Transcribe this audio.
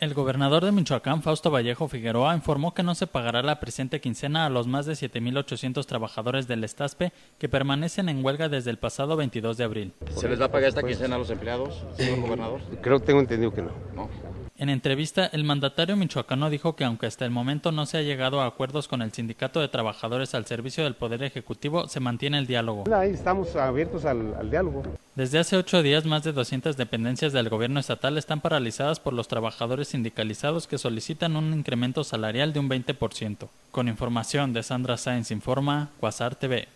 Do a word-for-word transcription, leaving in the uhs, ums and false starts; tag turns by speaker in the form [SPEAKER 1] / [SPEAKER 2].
[SPEAKER 1] El gobernador de Michoacán, Fausto Vallejo Figueroa, informó que no se pagará la presente quincena a los más de siete mil ochocientos trabajadores del Estaspe que permanecen en huelga desde el pasado veintidós de abril.
[SPEAKER 2] ¿Se les va a pagar esta quincena a los empleados, señor gobernador?
[SPEAKER 3] Creo que tengo entendido que no.
[SPEAKER 2] No.
[SPEAKER 1] En entrevista, el mandatario michoacano dijo que aunque hasta el momento no se ha llegado a acuerdos con el Sindicato de Trabajadores al servicio del Poder Ejecutivo, se mantiene el diálogo.
[SPEAKER 3] Ahí estamos abiertos al, al diálogo.
[SPEAKER 1] Desde hace ocho días, más de doscientas dependencias del gobierno estatal están paralizadas por los trabajadores sindicalizados que solicitan un incremento salarial de un veinte por ciento. Con información de Sandra Sáenz Informa, Quasar T V.